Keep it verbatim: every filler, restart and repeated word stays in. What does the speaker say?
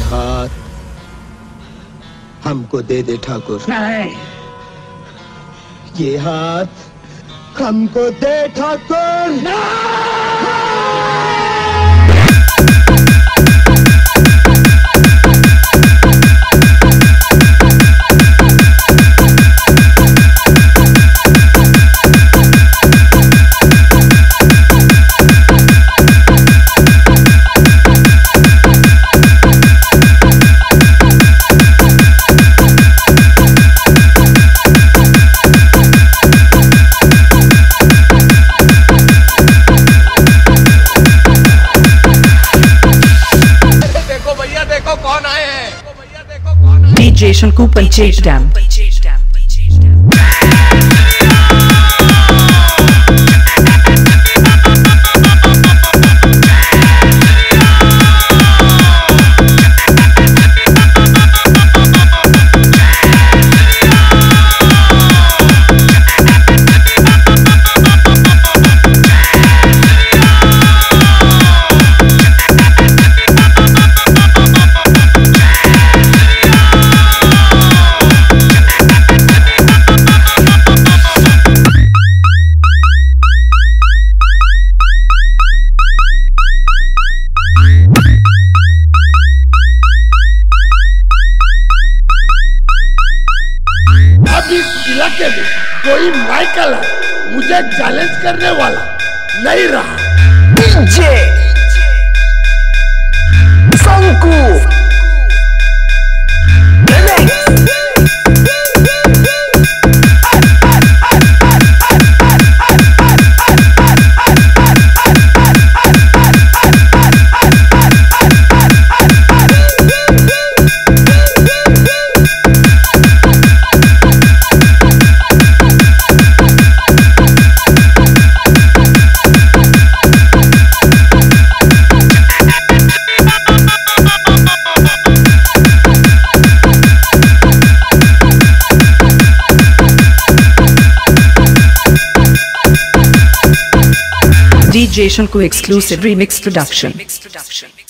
हाथ हमको दे दे ठाकुर। नहीं, ये हाथ हमको दे ठाकुर। कौन आए हैं? भैया देखो कौन आए हैं? D J Shanku Panchayat Dam. इस इलाके में कोई माइकल मुझे चैलेंज करने वाला नहीं रहा। डीजे शंकु D J Shanku exclusive remix production.